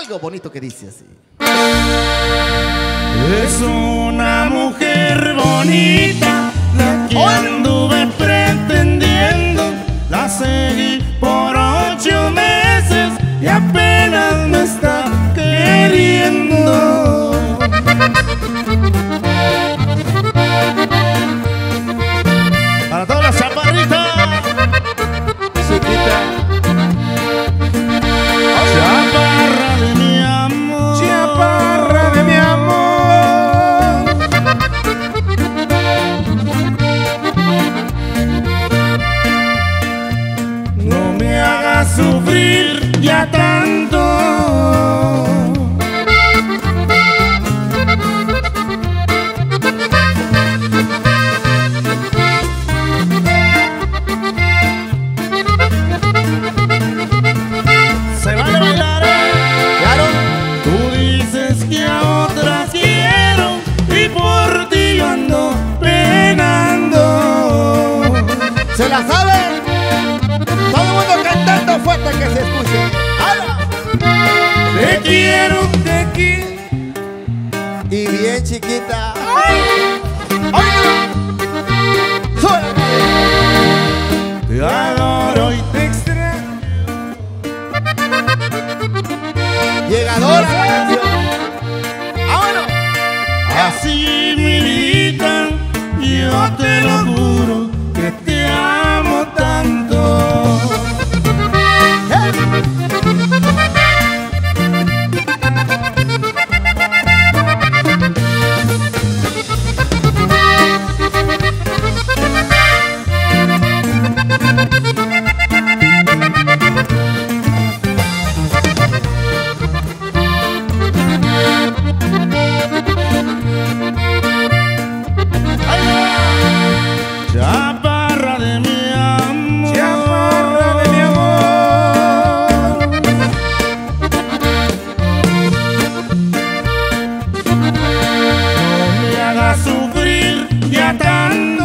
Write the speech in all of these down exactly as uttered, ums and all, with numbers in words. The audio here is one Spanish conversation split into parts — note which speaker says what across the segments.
Speaker 1: algo bonito que dice así.
Speaker 2: Es una mujer bonita la que anduve pretendiendo. La seguí por ocho meses y apenas me está queriendo. Para todas las chaparritas, chiquita, chaparra de mi amor, chaparra de mi amor. No me hagas sufrir ya tanto. Se vale bailar, ¿eh? Claro. Tú dices que a otra quiero y por ti yo ando penando.
Speaker 1: ¿Se la saben? Todo el mundo cantando fuerte que se escuche. ¡Hala!
Speaker 2: Te quiero, te quiero.
Speaker 1: Y bien chiquita. ¡Ay! ¡Ay! ¡Suéltate!
Speaker 2: Te adoro y te extraño.
Speaker 1: Llegadora la canción. ¡Vámonos!
Speaker 2: Así mi vida, yo te lo juro que te amo tanto. Chaparra de mi amor, chaparra de mi amor. No me hagas sufrir ya tanto.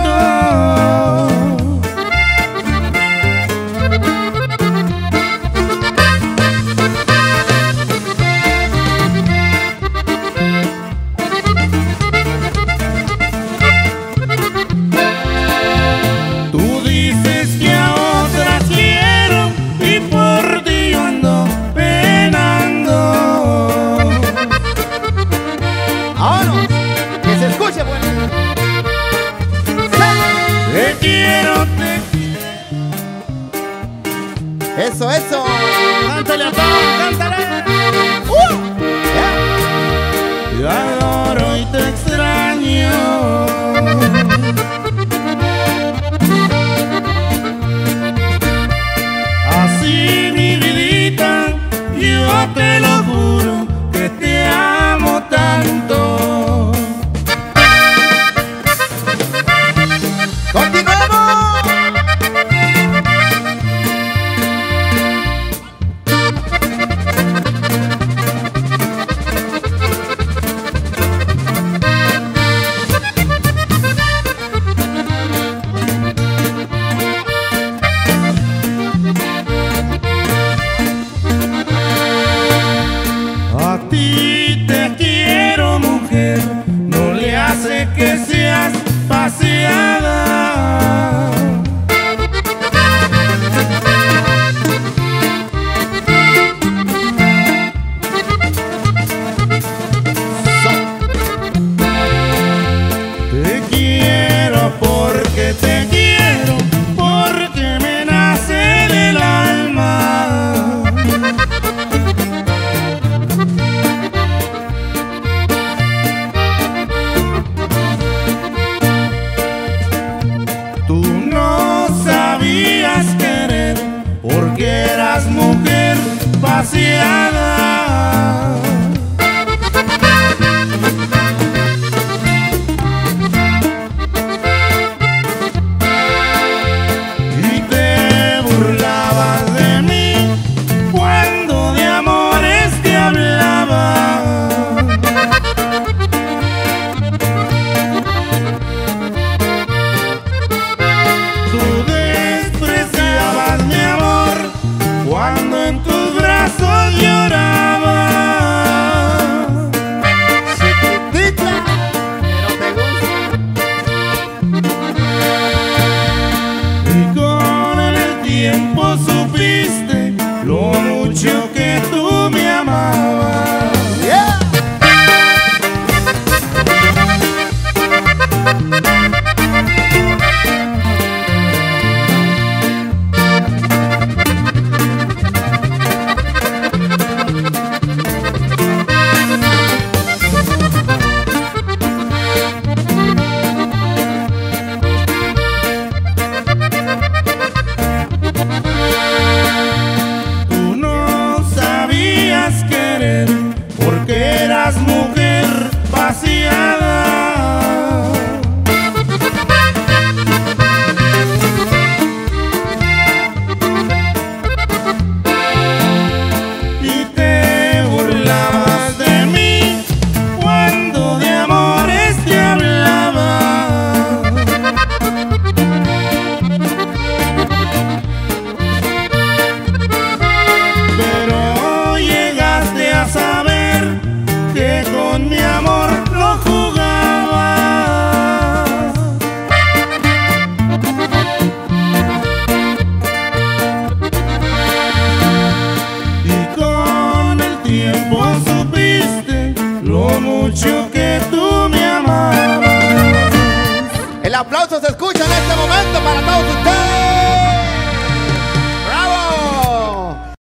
Speaker 2: Tú dices que a otra quiero y por ti yo ando penando.
Speaker 1: ¡Vámonos! Que se escuche, bueno.
Speaker 2: Te quiero, te quiero.
Speaker 1: Eso, eso.
Speaker 2: Cántale a todos, cántale.
Speaker 1: ¡Uh!
Speaker 2: Te adoro y te extraño. Así mi vidita, yo te lo juro que te amo tanto.
Speaker 1: ¡Continuamos!
Speaker 2: A ti te quiero, mujer, no le hace que seas paseada. Te quiero porque te quiero, porque me nace del alma. lo mucho que tú me amabas.
Speaker 1: El aplauso se